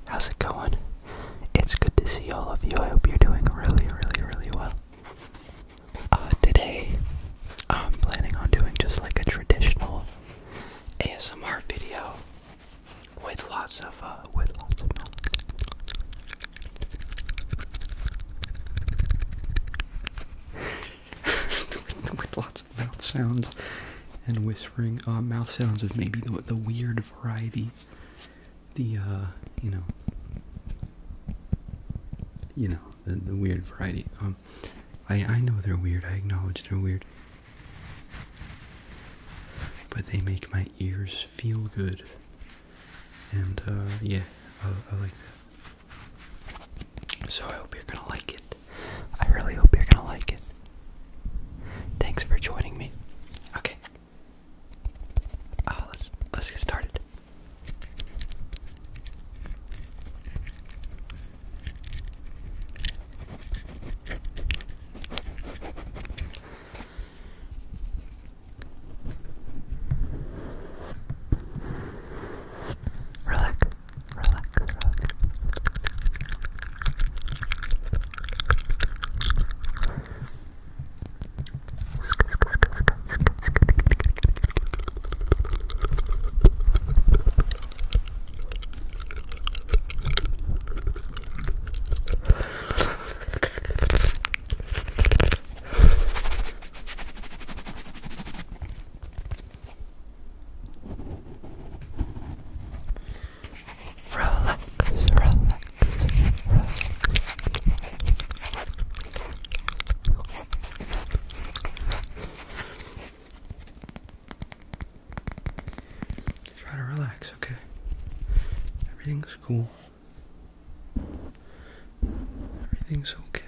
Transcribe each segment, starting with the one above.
How's it going? It's good to see all of you. I hope you're doing really, really, really well. Today, I'm planning on doing just like a traditional ASMR video with lots of with lots of mouth sounds and whispering. Mouth sounds of maybe the weird variety. The the weird variety. I know they're weird. I acknowledge they're weird, but they make my ears feel good. And yeah, I like that. So I hope you're gonna like it. I really hope you're gonna like it. Thanks for joining me. Okay. Let's get started. Relax, relax, relax. Try to relax, okay? Everything's cool. Everything's okay.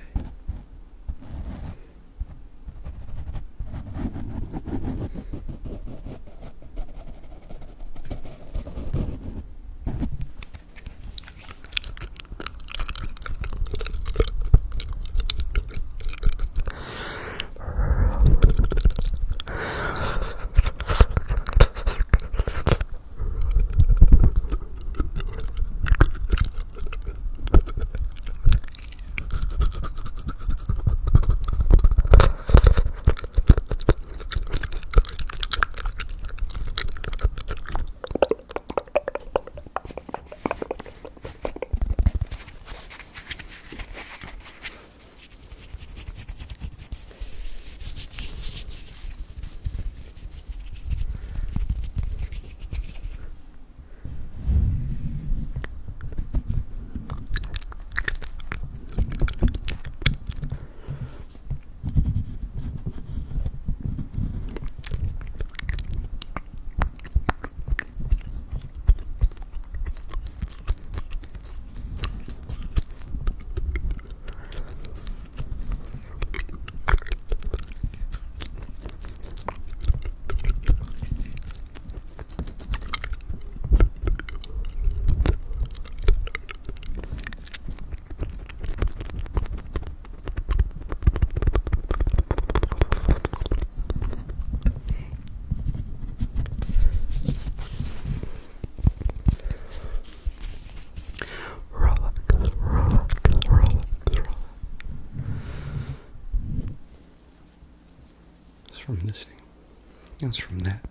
From this thing. It's from that.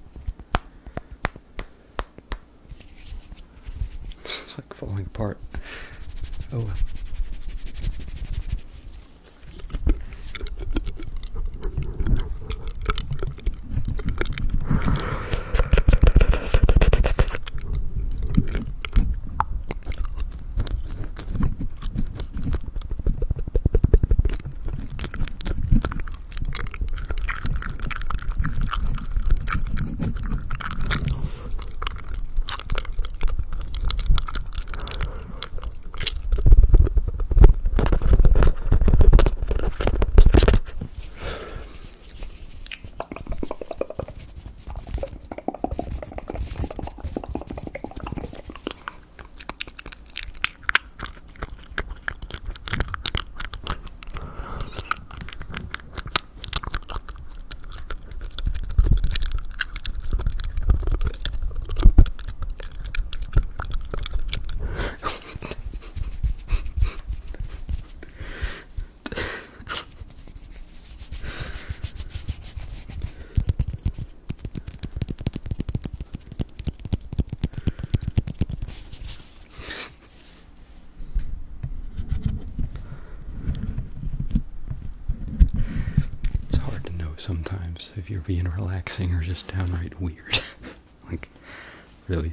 It's like falling apart. Oh well. sometimes if you're being relaxing or just downright weird. Like, really.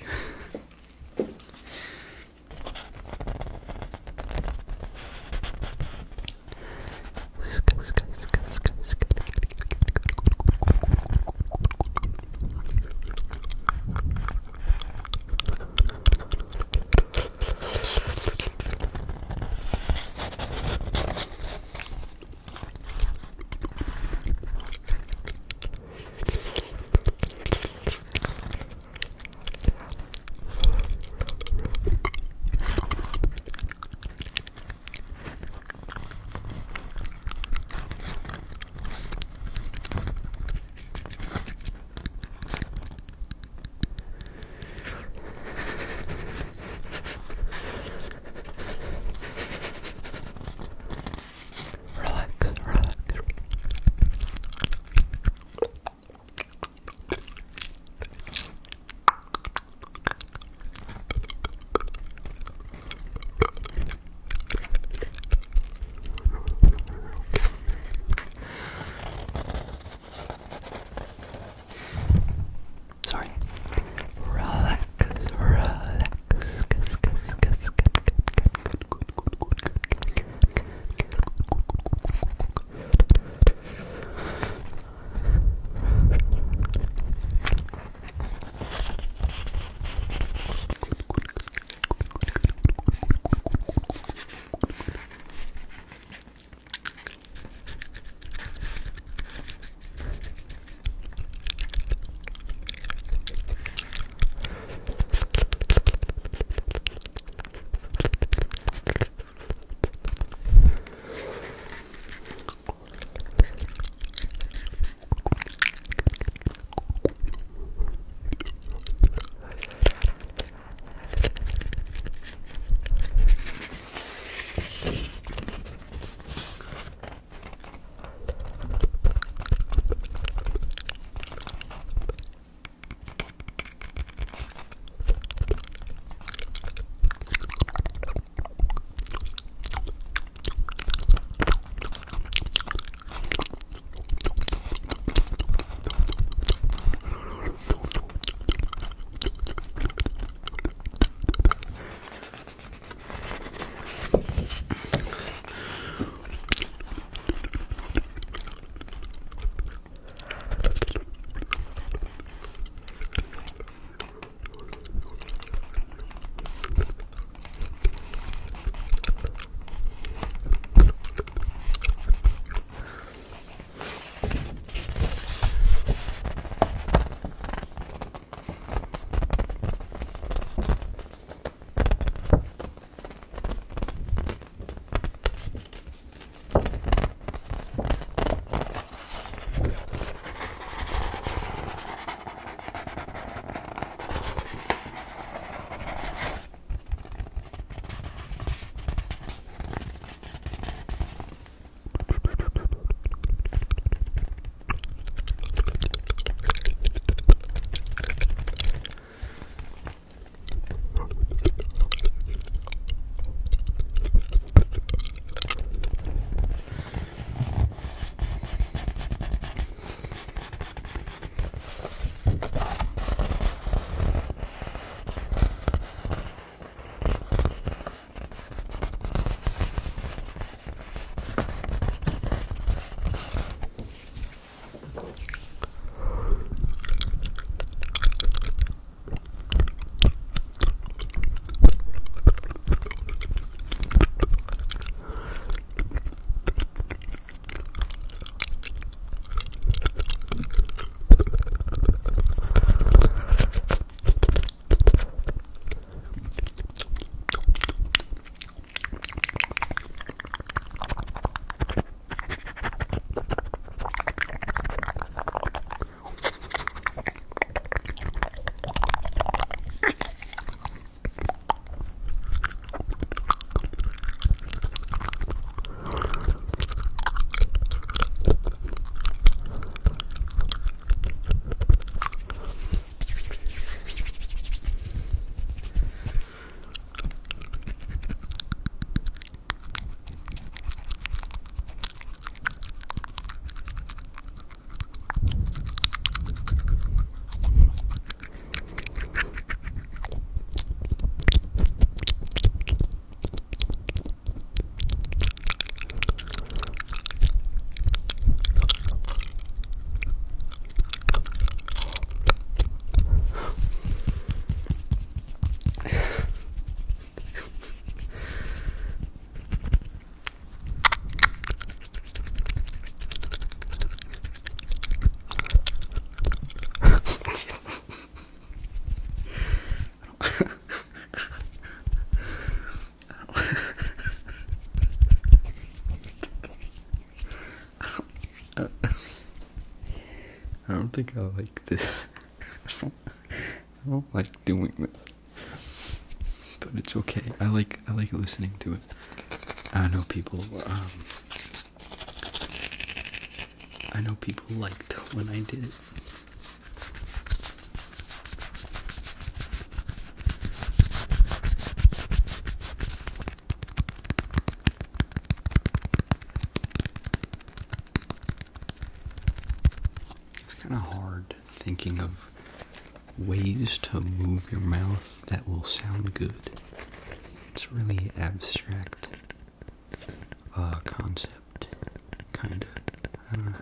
don't think I like this. I don't like doing this. But it's okay. I like listening to it. I know people liked when I did it. It's kind of hard thinking of ways to move your mouth that will sound good. It's a really abstract concept, kind of. I don't know.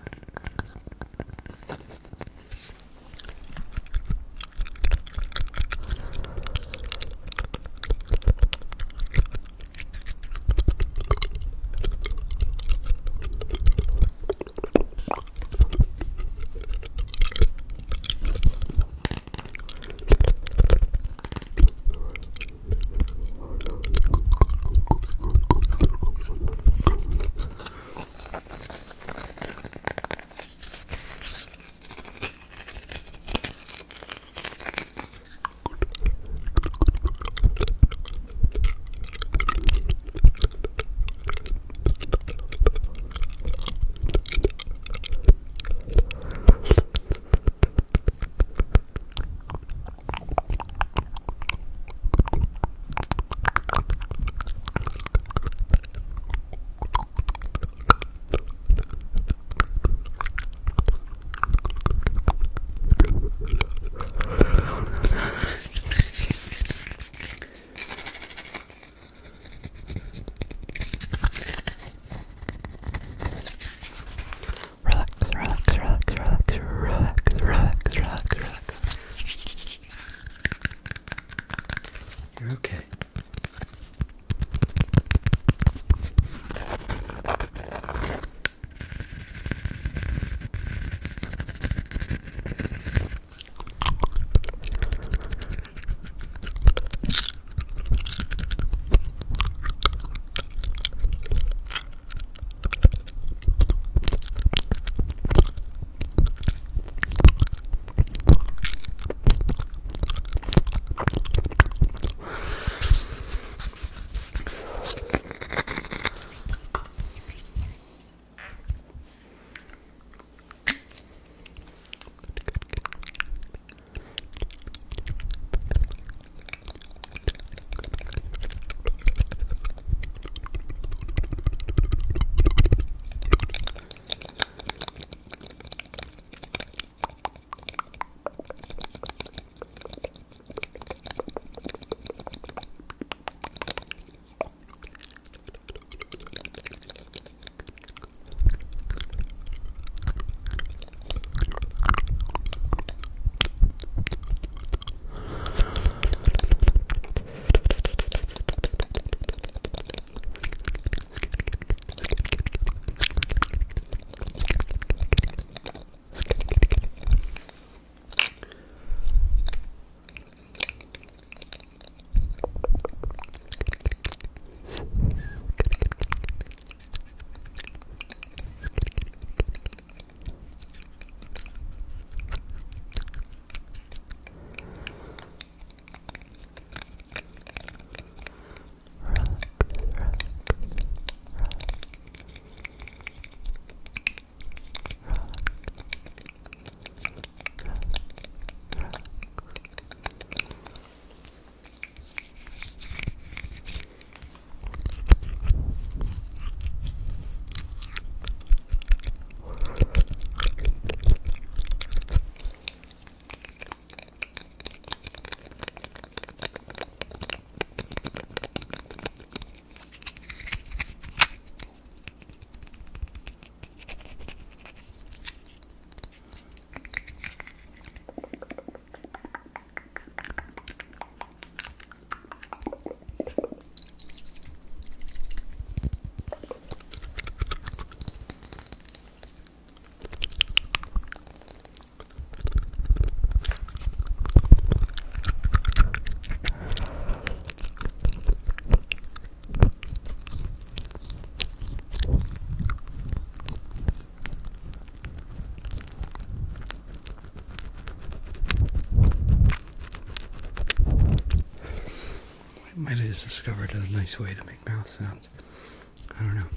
might have just discovered a nice way to make mouth sounds. I don't know.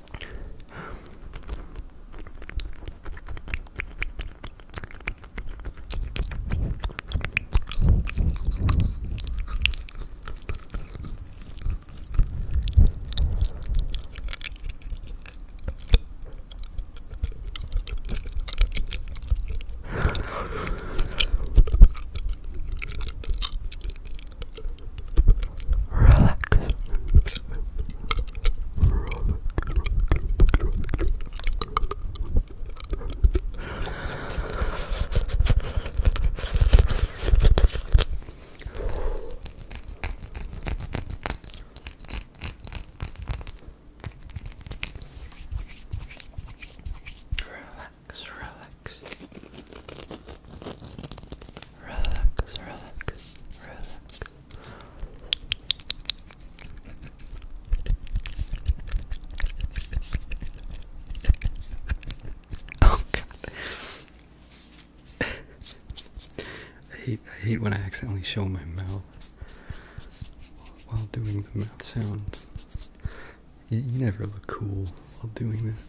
I hate when I accidentally show my mouth while doing the mouth sounds. You never look cool while doing this.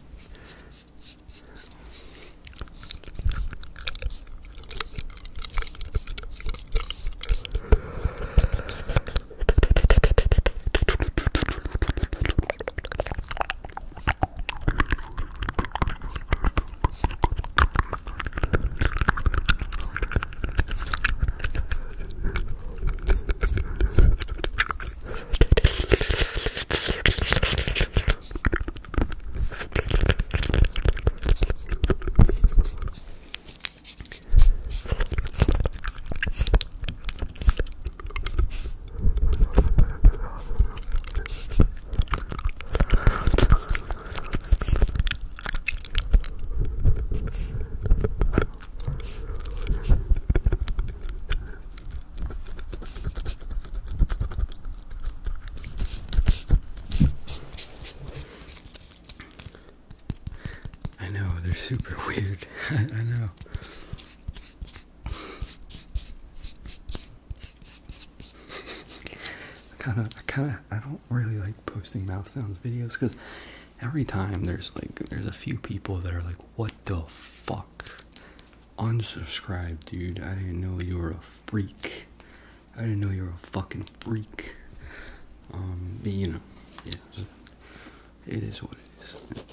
I know, they're super weird. I know. I don't really like posting mouth sounds videos because every time there's a few people that are like, what the fuck? Unsubscribe, dude. I didn't know you were a freak. I didn't know you were a fucking freak. But you know, yeah, it is what it is.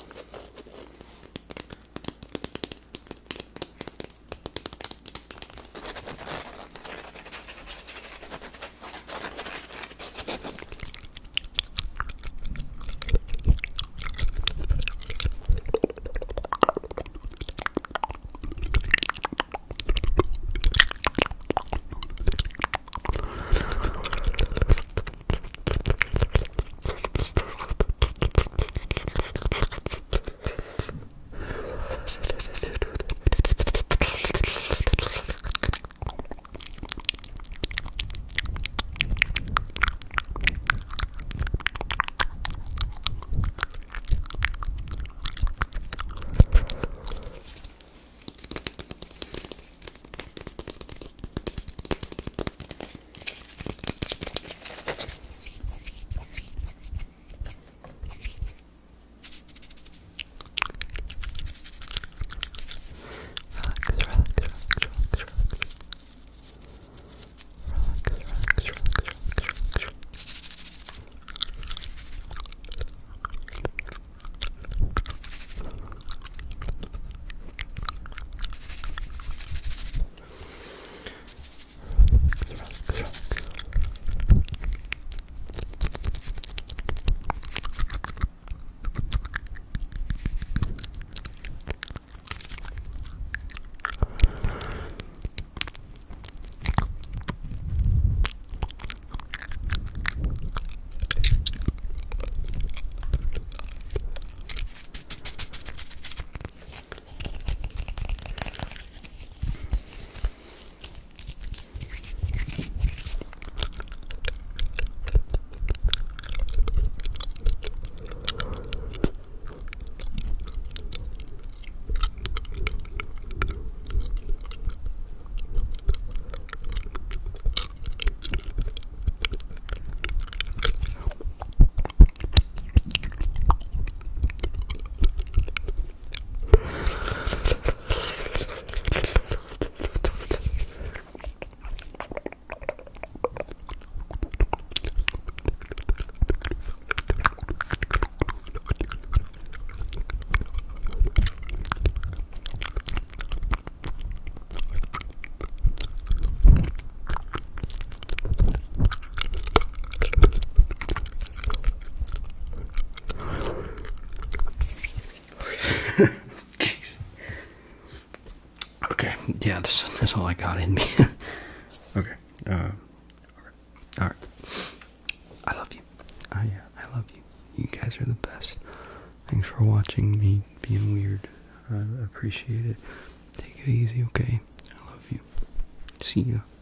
yeah, that's all I got in me. Okay. Alright. I love you. I love you. You guys are the best. Thanks for watching me being weird. I appreciate it. Take it easy, okay? I love you. See ya.